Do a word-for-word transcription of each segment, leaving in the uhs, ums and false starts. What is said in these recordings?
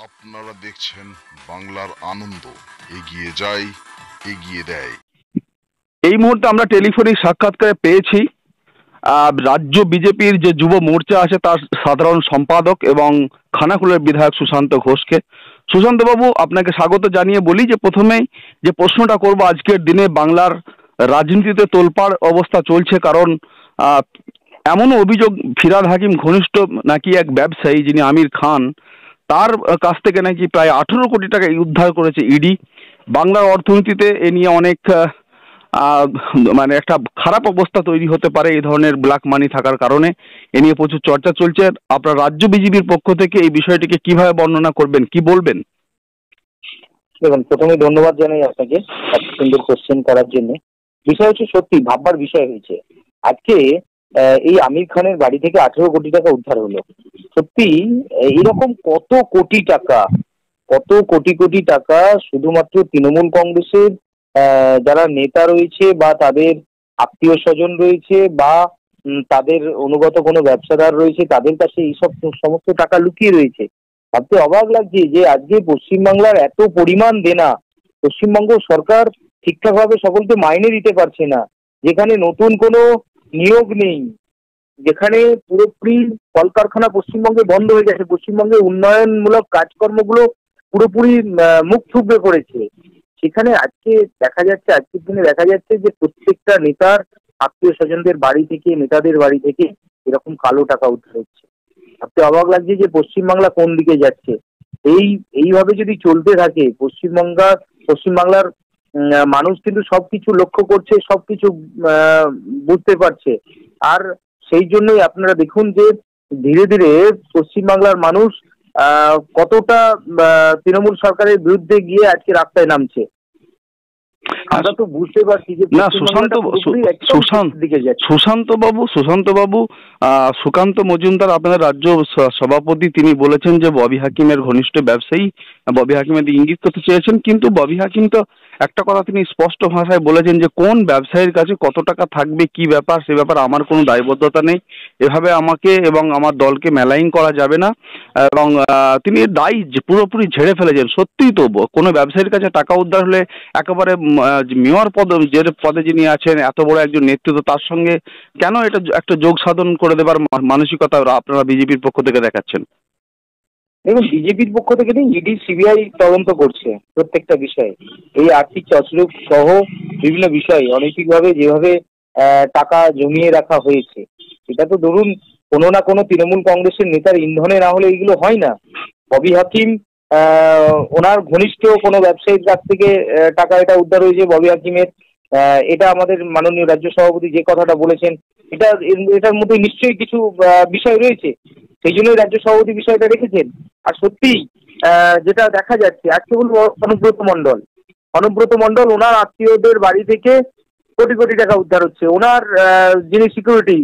আপনারা দেখছেন বাংলার আনন্দ, এগিয়ে যায়, এগিয়ে দেয়। এই মুহূর্তে আমরা টেলিফোনিক সাক্ষাৎকারে পেয়েছি আহ, রাজ্য বিজেপির যে যুব মোর্চা আছে তার সাধারণ সম্পাদক এবং খানাকুলের বিধায়ক সুশান্ত ঘোষকে। সুশান্ত বাবু, আপনাকে স্বাগত জানিয়ে বলি যে প্রথমেই যে প্রশ্নটা করব, আজকের দিনে বাংলার রাজনীতিতে তোলপাড় অবস্থা চলছে, কারণ আহ, এমনও অভিযোগ ফিরহাদ হাকিম ঘনিষ্ঠ নাকি এক ব্যবসায়ী যিনি আমির খান, তার কাছ থেকে নাকি প্রায় আঠেরো কোটি টাকা উদ্ধার করেছে ইডি। বাংলার অর্থনীতিতে এ নিয়ে অনেক আহ, আহ, মানে একটা খারাপ অবস্থা তৈরি হতে পারে এই ধরনের ব্ল্যাক মানি থাকার কারণে। এ নিয়ে প্রচুর চর্চা চলছে। আপনার রাজ্য বিজেপির পক্ষ থেকে এই বিষয়টিকে কিভাবে বর্ণনা করবেন, কি বলবেন? দেখুন, প্রথমে ধন্যবাদ জানাই আপনাকে এত সুন্দর কোশ্চেন করার জন্য। বিষয় হচ্ছে সত্যি ভাববার বিষয় হয়েছে। আজকে এই আমির খানের বাড়ি থেকে আঠেরো কোটি টাকা উদ্ধার হলো। সত্যি এরকম কত কোটি টাকা, কত কোটি কোটি টাকা শুধুমাত্র তৃণমূল কংগ্রেসের যারা নেতা রয়েছে বা তাদের আত্মীয় স্বজন রয়েছে বা তাদের অনুগত কোনো ব্যবসাদার রয়েছে, তাদের কাছে এইসব সমস্ত টাকা লুকিয়ে রয়েছে। ভাবতে অবাক লাগছে যে আজকে পশ্চিমবাংলার এত পরিমাণ দেনা, পশ্চিমবঙ্গ সরকার ঠিকঠাক ভাবে সকলকে মাইনে দিতে পারছে না, যেখানে নতুন কোনো নিয়োগ নেই, যেখানে পুরোপুরি কলকারখানা পশ্চিমবঙ্গে বন্ধ হয়ে গেছে, পশ্চিমবঙ্গে উন্নয়নমূলক কাজকর্মগুলো পুরোপুরি মুখ থুবড়ে পড়েছে, সেখানে আজকে দেখা যাচ্ছে, আজকের দিনে দেখা যাচ্ছে যে প্রত্যেকটা নেতার আত্মীয় স্বজনদের বাড়ি থেকে, নেতাদের বাড়ি থেকে এরকম কালো টাকা উদ্ধার হচ্ছে। ভাবতে অবাক লাগছে যে পশ্চিমবাংলা কোন দিকে যাচ্ছে। এই এইভাবে যদি চলতে থাকে পশ্চিমবাংলা পশ্চিমবাংলার মানুষ কিন্তু সবকিছু লক্ষ্য করছে, সবকিছু বুঝতে পারছে। আর সেই জন্যই আপনারা দেখুন যে ধীরে ধীরে পশ্চিমবাংলার মানুষ আহ কতটা তৃণমূল সরকারের বিরুদ্ধে গিয়ে আজকে রাস্তায় নামছে। আমরা তো বুঝতে পারছি যে না, সুশান্ত সুশান্ত বাবু সুশান্ত বাবু আহ সুকান্ত মজুমদার আপনাদের রাজ্য সভাপতি, তিনি বলেছেন যে ববি হাকিমের ঘনিষ্ঠ ব্যবসায়ী, ববি হাকিমের ইঙ্গিত করতে চেয়েছেন, কিন্তু ববি হাকিম তো একটা কথা তিনি স্পষ্ট ভাষায় বলেছেন যে কোন ব্যবসায়ীর কাছে কত টাকা থাকবে, কি ব্যাপার, সে ব্যাপারে আমার কোনো দায়বদ্ধতা নেই, এভাবে আমাকে এবং আমার দলকে মেলাইন করা যাবে না। এবং তিনি দায়ী পুরোপুরি ঝেড়ে ফেলেছেন। সত্যিই তো কোনো ব্যবসায়ীর কাছে টাকা উদ্ধার হলে একেবারে মেয়র পদ, যে পদে যিনি আছেন, এত বড় একজন নেতৃত্ব, তার সঙ্গে কেন এটা একটা যোগ সাধন করে দেবার মানসিকতা আপনারা বিজেপির পক্ষ থেকে দেখাচ্ছেন? দেখুন, বিজেপির পক্ষ থেকে ইডি সিবিআই তদন্ত করছে প্রত্যেকটা বিষয়ে, এই আর্থিক তছরূপ সহ বিভিন্ন বিষয় অনৈতিকভাবে যেভাবে টাকা জমিয়ে রাখা হয়েছে, সেটা তো ধরুন কোনো না কোনো তৃণমূল কংগ্রেসের নেতার ইন্ধনে না হলে এইগুলো হয় না। ববি হাকিম আহ ওনার ঘনিষ্ঠ কোনো ব্যবসায়ীর কাছ থেকে টাকা এটা উদ্ধার হয়েছে ববি হাকিমের, এটা আমাদের মাননীয় রাজ্য সভাপতি যে কথাটা বলেছেন, এটা এটার মধ্যে নিশ্চয়ই কিছু বিষয় রয়েছে, সেই জন্যই রাজ্য সভাপতি বিষয়টা রেখেছেন। আর সত্যি যেটা দেখা যাচ্ছে, আজকে বলবো অনুব্রত মণ্ডল অনুব্রত মণ্ডল ওনার আত্মীয়দের বাড়ি থেকে কোটি কোটি টাকা উদ্ধার হচ্ছে। ওনার যিনি সিকিউরিটি,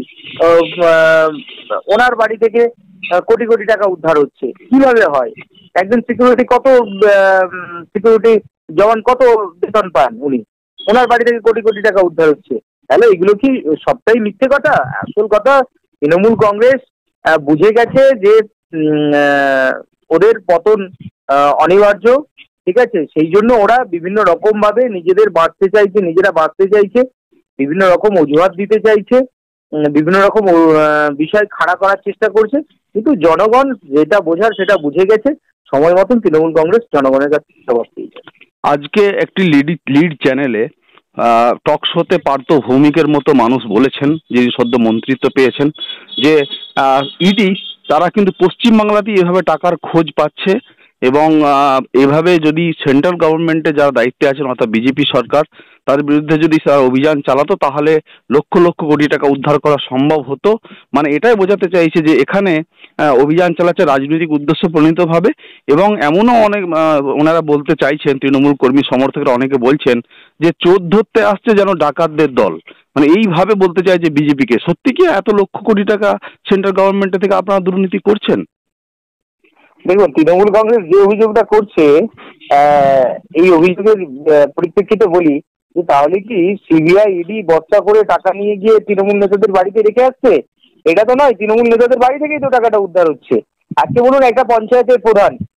ওনার বাড়ি থেকে কোটি কোটি টাকা উদ্ধার হচ্ছে। কিভাবে হয়? একজন সিকিউরিটি কত সিকিউরিটি জওয়ান কত বেতন পান উনি, ওনার বাড়ি থেকে কোটি কোটি টাকা উদ্ধার হচ্ছে। তাহলে এগুলো কি সবটাই মিথ্যে কথা? আসল কথা তৃণমূল কংগ্রেস বুঝে গেছে যে ওদের পতন অনিবার্য, ঠিক আছে? সেই জন্য ওরা বিভিন্ন রকম ভাবে নিজেদের বাঁচতে চাইছে, নিজেরা বাঁচতে চাইছে, বিভিন্ন রকম অজুহাত দিতে চাইছে, বিভিন্ন রকম বিষয় খাড়া করার চেষ্টা করছে, কিন্তু জনগণ যেটা বোঝার সেটা বুঝে গেছে। সময় মতন তৃণমূল কংগ্রেস জনগণের কাছে জবাব পেয়েছে। আজকে একটি লিড লিড চ্যানেলে টক শোতে পার্থ ভৌমিকের মতো মানুষ বলেছেন, যিনি সদ্য মন্ত্রিত্ব পেয়েছেন, যে ইডি তারা কিন্তু পশ্চিমবাংলাতেই এভাবে টাকার খোঁজ পাচ্ছে এবং এভাবে যদি সেন্ট্রাল গভর্নমেন্টে যারা দায়িত্বে আছেন অর্থাৎ বিজেপি সরকার, তার বিরুদ্ধে যদি অভিযান চালাতো তাহলে লক্ষ লক্ষ কোটি টাকা উদ্ধার করা সম্ভব হতো। মানে এটাই বোঝাতে চাইছে যে এখানে অভিযান চালাচ্ছে রাজনৈতিক উদ্দেশ্য প্রণীতভাবে। এবং এমনও অনেক ওনারা বলতে চাইছেন, তৃণমূল কর্মী সমর্থকরা অনেকে বলছেন যে চোর ধরতে আসছে যেন ডাকাতদের দল, মানে এইভাবে বলতে চাই যে বিজেপিকে। সত্যি কি এত লক্ষ কোটি টাকা সেন্ট্রাল গভর্নমেন্ট থেকে আপনারা দুর্নীতি করছেন? দেখুন, তৃণমূল কংগ্রেস যে অভিযোগটা করছে, এই অভিযোগের পরিপ্রেক্ষিতে বলি যে তাহলে কি সিবিআই ইডি বস্তা করে টাকা নিয়ে গিয়ে তৃণমূল নেতাদের বাড়িতে রেখে আসছে? এটা তো নয়, তৃণমূল নেতাদের বাড়ি থেকেই তো টাকাটা উদ্ধার হচ্ছে। আজকে বলুন একটা পঞ্চায়েতের প্রধান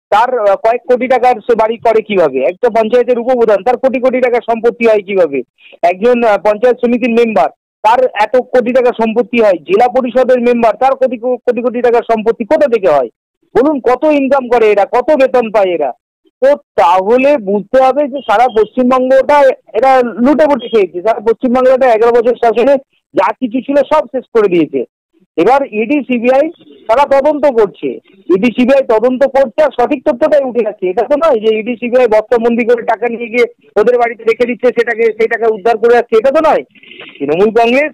তার আহ, কয়েক কোটি টাকার সে বাড়ি করে কিভাবে? একটা পঞ্চায়েতের উপপ্রধান, তার কোটি কোটি টাকার সম্পত্তি হয় কিভাবে? একজন আহ, পঞ্চায়েত সমিতির মেম্বার, তার এত কোটি টাকার সম্পত্তি হয়। জেলা পরিষদের মেম্বার, তার কোটি কো- কোটি কোটি টাকার সম্পত্তি কোথা থেকে হয়? বলুন, কত ইনকাম করে এরা, কত বেতন পায় এরা? তো তাহলে বুঝতে হবে যে সারা পশ্চিমবঙ্গটা এরা লুটে পুটে খেয়েছে। সারা পশ্চিমবাংলাটা এগারো বছর শাসনে যা কিছু ছিল সব শেষ করে দিয়েছে। এবার ইডি সিবিআই তারা তদন্ত করছে, ইডি সিবিআই তদন্ত করছে আর সঠিক তথ্যটাই উঠে যাচ্ছে। এটা তো নয় যে ইডি সিবিআই বস্তাবন্দি করে টাকা নিয়ে গিয়ে ওদের বাড়িতে রেখে দিচ্ছে, সেটাকে সেই টাকা উদ্ধার করে যাচ্ছে, এটা তো নয়। তৃণমূল কংগ্রেস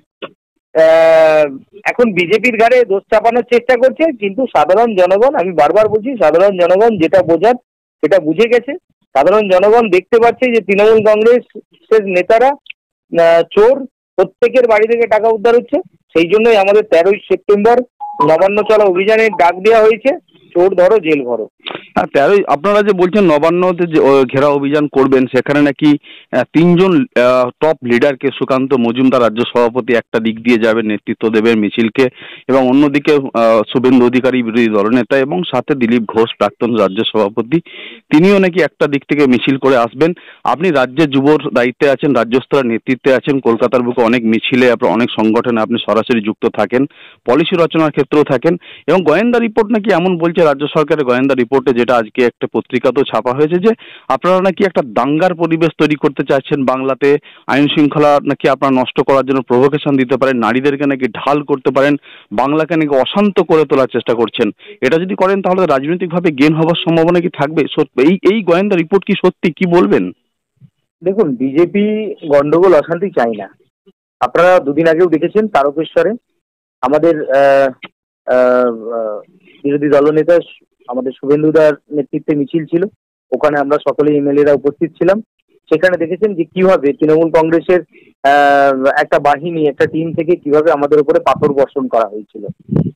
আহ, এখন বিজেপির ঘাড়ে দোষ চাপানোর চেষ্টা করছে, কিন্তু সাধারণ জনগণ, আমি বারবার বলছি, সাধারণ জনগণ যেটা বোঝার সেটা বুঝে গেছে। সাধারণ জনগণ দেখতে পাচ্ছে যে তৃণমূল কংগ্রেসের নেতারা আহ, চোর, প্রত্যেকের বাড়ি থেকে টাকা উদ্ধার হচ্ছে। সেই জন্যই আমাদের তেরোই সেপ্টেম্বর নবান্ন চলা অভিযানের ডাক দেওয়া হয়েছে, চোর ধরো জেল ভরো। হ্যাঁ, তেরোই আপনারা যে বলছেন নবান্নতে যে ও, ঘেরা অভিযান করবেন, সেখানে নাকি আহ, তিনজন টপ লিডারকে, সুকান্ত মজুমদার রাজ্য সভাপতি একটা দিক দিয়ে যাবেন, নেতৃত্ব দেবেন মিছিলকে, এবং অন্যদিকে আহ, শুভেন্দু অধিকারী বিরোধী দলনেতা, এবং সাথে দিলীপ ঘোষ প্রাক্তন রাজ্য সভাপতি, তিনিও নাকি একটা দিক থেকে মিছিল করে আসবেন। আপনি রাজ্যের যুবর দায়িত্বে আছেন, রাজ্য স্তরের নেতৃত্বে আছেন, কলকাতার বুকে অনেক মিছিলে, আপনার অনেক সংগঠনে আপনি সরাসরি যুক্ত থাকেন, পলিসি রচনার ক্ষেত্রেও থাকেন, এবং গোয়েন্দা রিপোর্ট নাকি এমন বলছে রাজ্য সরকারের গোয়েন্দা রিপোর্টে, যেটা আজকে একটা পত্রিকাতেও ছাপা হয়েছে, যে আপনারা নাকি একটা দাঙ্গার পরিবেশ তৈরি করতে চাইছেন বাংলাতে, আইন শৃঙ্খলা নাকি আপনারা নষ্ট করার জন্য প্রভোকেশন দিতে পারেন, নারীদেরকে নাকি ঢাল করতে পারেন, বাংলাকে নাকি অশান্ত করে তোলার চেষ্টা করছেন। এটা যদি করেন তাহলে রাজনৈতিকভাবে গেন হওয়ার সম্ভাবনা কি থাকবে? সত্যি এই এই গোয়েন্দা রিপোর্ট কি সত্যি, কি বলবেন? দেখুন, বিজেপি গন্ডগোল অশান্তি চাই না। আপনারা দুদিন আগেও দেখেছেন তারকেশ্বরে আমাদের আহ, আহ, আহ, বিরোধী দলনেতা আমাদের শুভেন্দুদার নেতৃত্বে মিছিল ছিল, ওখানে আমরা সকলে এমএলএরা উপস্থিত ছিলাম। সেখানে দেখেছেন যে কিভাবে তৃণমূল কংগ্রেসের আহ, একটা বাহিনী, একটা টিম থেকে কিভাবে আমাদের উপরে পাথর বর্ষণ করা হয়েছিল,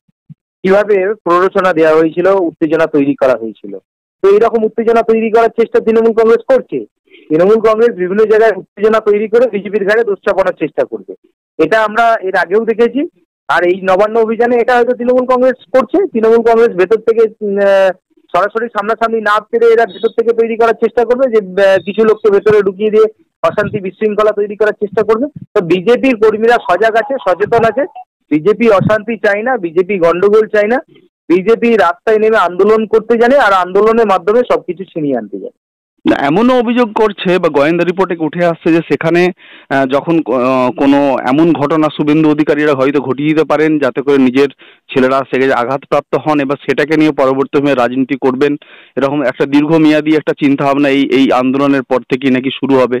কিভাবে প্ররোচনা দেওয়া হয়েছিল, উত্তেজনা তৈরি করা হয়েছিল। তো এইরকম উত্তেজনা তৈরি করার চেষ্টা তৃণমূল কংগ্রেস করছে। তৃণমূল কংগ্রেস বিভিন্ন জায়গায় উত্তেজনা তৈরি করে বিজেপির ঘাড়ে দোষ চাপানোর চেষ্টা করবে, এটা আমরা এর আগেও দেখেছি। আর এই নবান্ন অভিযানে এটা হয়তো তৃণমূল কংগ্রেস করছে। তৃণমূল কংগ্রেস ভেতর থেকে আহ, সরাসরি সামনাসামনি না পেরে এরা ভেতর থেকে তৈরি করার চেষ্টা করবে, যে আহ, কিছু লোককে ভেতরে ঢুকিয়ে দিয়ে অশান্তি বিশৃঙ্খলা তৈরি করার চেষ্টা করবে। তো বিজেপির কর্মীরা সজাগ আছে, সচেতন আছে। বিজেপি অশান্তি চায় না, বিজেপি গন্ডগোল চায় না। বিজেপি রাস্তায় নেমে আন্দোলন করতে জানে, আর আন্দোলনের মাধ্যমে সবকিছু ছিনিয়ে আনতে জানে। না, এমনও অভিযোগ করছে বা গোয়েন্দা রিপোর্টে উঠে আসছে যে সেখানে আহ, যখন আহ, কোনো এমন ঘটনা শুভেন্দু অধিকারীরা হয়তো ঘটিয়ে দিতে পারেন, যাতে করে নিজের ছেলেরা সেখানে আঘাতপ্রাপ্ত হন, এবার সেটাকে নিয়ে পরবর্তী সময়ে রাজনীতি করবেন, এরকম একটা দীর্ঘমেয়াদী একটা চিন্তা ভাবনা এই এই আন্দোলনের পর থেকেই নাকি শুরু হবে।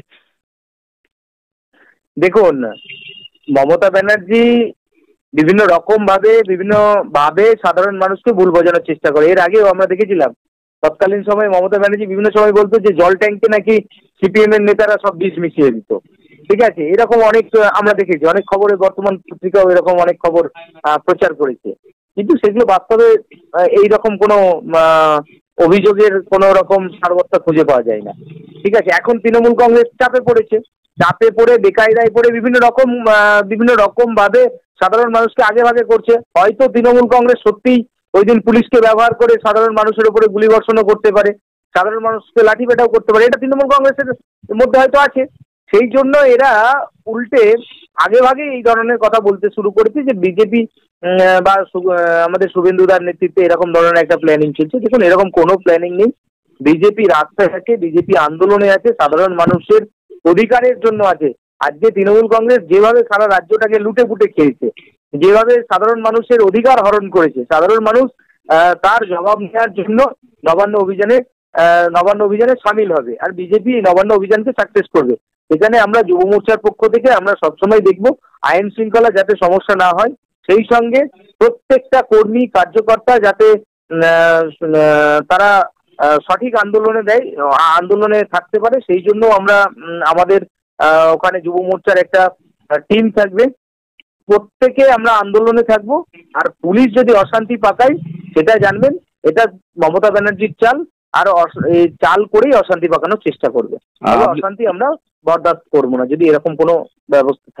দেখুন, মমতা ব্যানার্জি বিভিন্ন রকম ভাবে বিভিন্ন ভাবে সাধারণ মানুষকে ভুল বোঝানোর চেষ্টা করে। এর আগেও আমরা দেখেছিলাম, তৎকালীন সময় মমতা ব্যানার্জি বিভিন্ন সময় বলতো যে জল ট্যাঙ্কে নাকি সিপিএম এর নেতারা সব বিষ মিশিয়ে দিত। ঠিক আছে, এরকম অনেক আহ, আমরা দেখেছি, অনেক খবরে বর্তমান পত্রিকাও এরকম অনেক খবর আহ, প্রচার করেছে। কিন্তু সেগুলো বাস্তবে আহ, এইরকম কোনো আহ, অভিযোগের কোনো রকম সারবত্তা খুঁজে পাওয়া যায় না। ঠিক আছে, এখন তৃণমূল কংগ্রেস চাপে পড়েছে, চাপে পড়ে বেকায়দায় পড়ে বিভিন্ন রকম আহ, বিভিন্ন রকম ভাবে সাধারণ মানুষকে আগে ভাগে করছে। হয়তো তৃণমূল কংগ্রেস সত্যিই ওই দিন পুলিশকে ব্যবহার করে সাধারণ মানুষের উপরে গুলিবর্ষণও করতে পারে, সাধারণ মানুষকে লাঠি পেটাও করতে পারে, এটা তৃণমূল কংগ্রেসের মধ্যে হয়তো আছে। সেই জন্য এরা উল্টে আগে ভাগে এই ধরনের কথা বলতে শুরু করেছে যে বিজেপি বা সু- আহ, আমাদের শুভেন্দুদার নেতৃত্বে এরকম ধরনের একটা প্ল্যানিং চলছে। দেখুন, এরকম কোনো প্ল্যানিং নেই। বিজেপি রাস্তায় আছে, বিজেপি আন্দোলনে আছে, সাধারণ মানুষের অধিকারের জন্য আছে। আজকে তৃণমূল কংগ্রেস যেভাবে সারা রাজ্যটাকে লুটে পুটে খেয়েছে, যেভাবে সাধারণ মানুষের অধিকার হরণ করেছে, সাধারণ মানুষ আহ, তার জবাব নেওয়ার জন্য নবান্ন অভিযানে আহ, নবান্ন অভিযানে সামিল হবে, আর বিজেপি নবান্ন অভিযানকে সাকসেস করবে। এখানে আমরা যুব মোর্চার পক্ষ থেকে আমরা সবসময় দেখব আইন শৃঙ্খলা যাতে সমস্যা না হয়, সেই সঙ্গে প্রত্যেকটা কর্মী কার্যকর্তা যাতে আহ, আহ, তারা আহ, সঠিক আন্দোলনে দেয়, আহ, আন্দোলনে থাকতে পারে, সেই জন্য আমরা উম, আমাদের আহ, ওখানে যুব মোর্চার একটা টিম থাকবে। প্রত্যেকে আমরা আন্দোলনে থাকবো। আর পুলিশ যদি অশান্তি পাকায়, সেটা জানবেন এটা মমতা ব্যানার্জির চাল, আর অশ- এই চাল করেই অশান্তি পাকানোর চেষ্টা করবে। আর তবে আপনি- অশান্তি আমরা বরদাস্ত করবো না যদি এরকম কোনো ব্যবস্থা থাকে।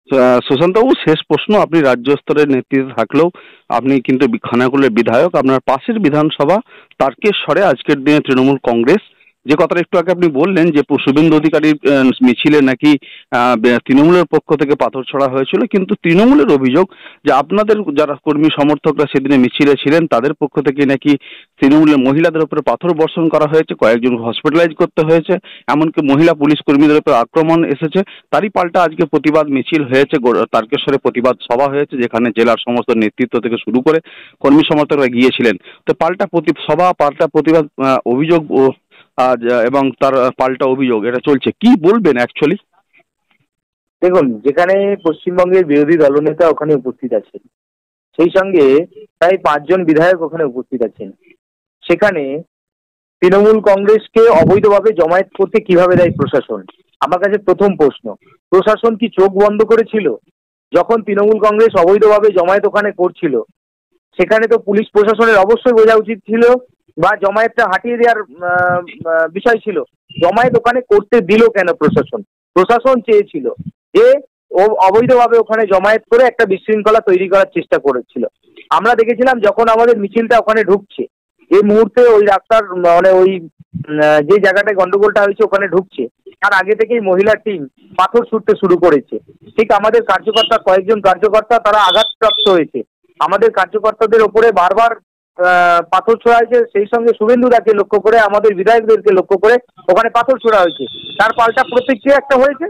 আহ, সুশান্তবাবু, শেষ প্রশ্ন। আপনি রাজ্য স্তরের নেতৃত্বে থাকলেও আপনি কিন্তু বি- খানাকুলের বিধায়ক। আপনার পাশের বিধানসভা তারকেশ্বরে আজকের দিনে তৃণমূল কংগ্রেস, যে কথাটা একটু আগে আপনি বললেন যে পু- শুভেন্দু অধিকারীর আহ, মিছিলে নাকি আহ, বে- তৃণমূলের পক্ষ থেকে পাথর ছোড়া হয়েছিল, কিন্তু তৃণমূলের অভিযোগ যে আপনাদের যারা কর্মী সমর্থকরা সেদিনে মিছিলে ছিলেন তাদের পক্ষ থেকে নাকি তৃণমূলের মহিলাদের উপরে পাথর বর্ষণ করা হয়েছে, কয়েকজন হসপিটালাইজ করতে হয়েছে, এমনকি মহিলা পুলিশ কর্মীদের উপরে আক্রমণ এসেছে। তারই পাল্টা আজকে প্রতিবাদ মিছিল হয়েছে, গো- তারকেশ্বরে প্রতিবাদ সভা হয়েছে, যেখানে জেলার সমস্ত নেতৃত্ব থেকে শুরু করে কর্মী সমর্থকরা গিয়েছিলেন। তো পাল্টা প্রতি সভা, পাল্টা প্রতিবাদ, আহ, অভিযোগ ও আজ আহ, এবং তার আহ, পাল্টা অভিযোগ এটা চলছে। কি বলবেন অ্যাকচুয়ালি? দেখুন, যেখানে পশ্চিমবঙ্গের বিরোধী দলনেতা ওখানে উপস্থিত আছেন, সেই সঙ্গে প্রায় পাঁচজন বিধায়ক ওখানে উপস্থিত আছেন, সেখানে তৃণমূল কংগ্রেসকে অবৈধভাবে জমায়েত করতে কিভাবে দেয় প্রশাসন? আমার কাছে প্রথম প্রশ্ন, প্রশাসন কি চোখ বন্ধ করেছিল? যখন তৃণমূল কংগ্রেস অবৈধভাবে জমায়েত ওখানে করছিল, সেখানে তো পুলিশ প্রশাসনের অবশ্যই বোঝা উচিত ছিল বা জমায়েতটা হাঁটিয়ে দেওয়ার আহ, আহ, বিষয় ছিল। জমায়েত ওখানে করতে দিল কেন প্রশাসন? প্রশাসন চেয়েছিল যে ও অবৈধভাবে ওখানে জমায়েত করে একটা বিশৃঙ্খলা তৈরি করার চেষ্টা করেছিল। আমরা দেখেছিলাম যখন আমাদের মিছিলটা ওখানে ঢুকছে, এই মুহূর্তে ওই রাস্তার মানে ওই উম, আহ, যে জায়গাটায় গন্ডগোলটা হয়েছে ওখানে ঢুকছে, তার আগে থেকেই মহিলা টিম পাথর ছুটতে শুরু করেছে। ঠিক আমাদের কার্যকর্তা, কয়েকজন কার্যকর্তা তারা আঘাতপ্রাপ্ত হয়েছে। আমাদের কার্যকর্তাদের ওপরে বারবার আহ, পাথর ছোড়া হয়েছে, সেই সঙ্গে শুভেন্দু দাকে লক্ষ্য করে, আমাদের বিধায়কদেরকে লক্ষ্য করে ওখানে পাথর ছোড়া হয়েছে। তার পাল্টা প্রতিক্রিয়া একটা হয়েছে।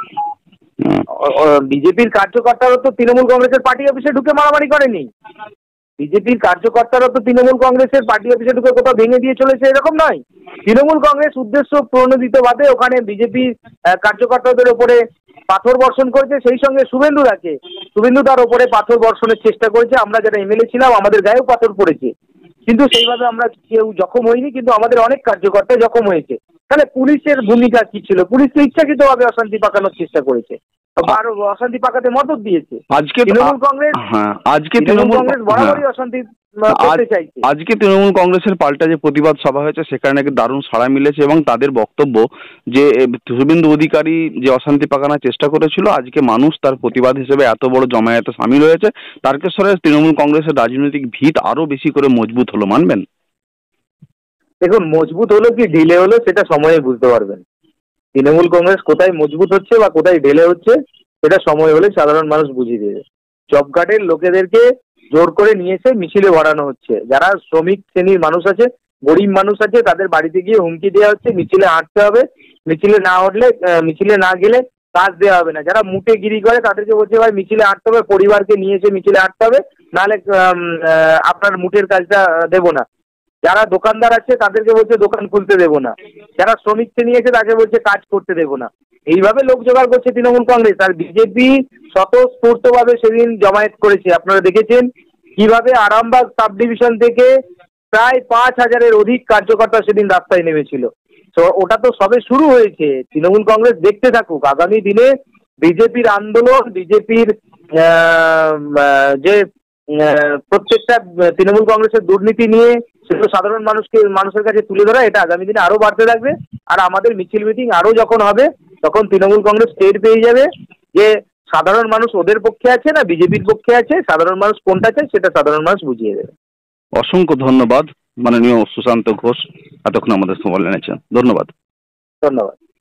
বিজেপির কার্যকর্তারা তো তৃণমূল কংগ্রেসের পার্টি অফিসে ঢুকে মারামারি করেনি। বিজেপির কার্যকর্তারা তো তৃণমূল কংগ্রেসের পার্টি অফিসে ঢুকে কোথাও ভেঙে দিয়ে চলেছে, এরকম নয়। তৃণমূল কংগ্রেস উদ্দেশ্য প্রণোদিতভাবে ওখানে বিজেপি কার্যকর্তাদের ওপরে পাথর বর্ষণ করেছে, সেই সঙ্গে শুভেন্দু দাকে শুভেন্দু তার ওপরে পাথর বর্ষণের চেষ্টা করেছে। আমরা যারা এমএলএ ছিলাম আমাদের গায়েও পাথর পড়েছে, কিন্তু সেইভাবে আমরা কেউ জখম হইনি, কিন্তু আমাদের অনেক কার্যকর্তা জখম হয়েছে। তাহলে পুলিশের ভূমিকা কি ছিল? পুলিশ তো ইচ্ছাকৃতভাবে অশান্তি পাকানোর চেষ্টা করেছে, আরো অশান্তি পাকাতে মদত দিয়েছে। আজকে তৃণমূল কংগ্রেস হ্যাঁ আজকে তৃণমূল তৃণমূল কংগ্রেস হ্যাঁ বরাবরই অশান্তি আহ, করতে আজ- চাইছে। আজকে তৃণমূল কংগ্রেসের পাল্টা যে প্রতিবাদ সভা হয়েছে সেখানে নাকি দারুণ সাড়া মিলেছে, এবং তাদের বক্তব্য যে এ, শুভেন্দু অধিকারী যে অশান্তি পাকানোর চেষ্টা করেছিল, আজকে মানুষ তার প্রতিবাদ হিসেবে এত বড় জমায়েতে সামিল হয়েছে। তারকেশ্বরের তৃণমূল কংগ্রেসের রাজনৈতিক ভিত আরো বেশি করে মজবুত হলো, মানবেন? দেখুন, মজবুত হলো কি ঢিলে হলো সেটা সময়ে বুঝতে পারবেন। তৃণমূল কংগ্রেস কোথায় মজবুত হচ্ছে বা কোথায় ঢেলে হচ্ছে সেটা সময় হলে সাধারণ মানুষ বুঝিয়ে দেবে। জব কার্ডের লোকেদেরকে জোর করে নিয়ে এসে মিছিলে ভরানো হচ্ছে। যারা শ্রমিক শ্রেণীর মানুষ আছে, গরিব মানুষ আছে, তাদের বাড়িতে গিয়ে হুমকি দেওয়া হচ্ছে মিছিলে হাঁটতে হবে, মিছিলে না উঠলে আহ, মিছিলে না গেলে কাজ দেওয়া হবে না। যারা মুটে গিরি করে তাদেরকে বলছে ভাই মিছিলে হাঁটতে হবে, পরিবারকে নিয়ে এসে মিছিলে হাঁটতে হবে, নাহলে আম, আহ, আপনার মুটের কাজটা আহ, দেবো না। যারা দোকানদার আছে তাদেরকে বলছে দোকান খুলতে দেবো না। যারা শ্রমিক শ্রেণী আছে তাকে বলছে কাজ করতে দেবো না। এইভাবে লোক জোগাড় করছে তৃণমূল কংগ্রেস। আর বিজেপি স্বতঃস্ফূর্তভাবে সেদিন জমায়েত করেছে। আপনারা দেখেছেন কিভাবে আরামবাগ সাব ডিভিশন থেকে প্রায় পাঁচ হাজারের অধিক কার্যকর্তা সেদিন রাস্তায় নেমেছিল। তো ওটা তো সবে শুরু হয়েছে। তৃণমূল কংগ্রেস দেখতে থাকুক, আগামী দিনে বিজেপির আন্দোলন, বিজেপির যে আহ, প্রত্যেকটা তৃণমূল কংগ্রেসের দুর্নীতি নিয়ে সেগুলো সাধারণ মানুষকে মানুষের কাছে তুলে ধরা, এটা আগামী দিনে আরো বাড়তে থাকবে। আর আমাদের মিছিল মিটিং আরো যখন হবে তখন তৃণমূল কংগ্রেস টের পেয়ে যাবে যে সাধারণ মানুষ ওদের পক্ষে আছে না বিজেপির পক্ষে আছে, সাধারণ মানুষ কোনটা চায় সেটা সাধারণ মানুষ বুঝিয়ে দেবে। অসংখ্য ধন্যবাদ মাননীয় সুশান্ত ঘোষ, এতক্ষণ আমাদের সময় এনেছেন। ধন্যবাদ। ধন্যবাদ।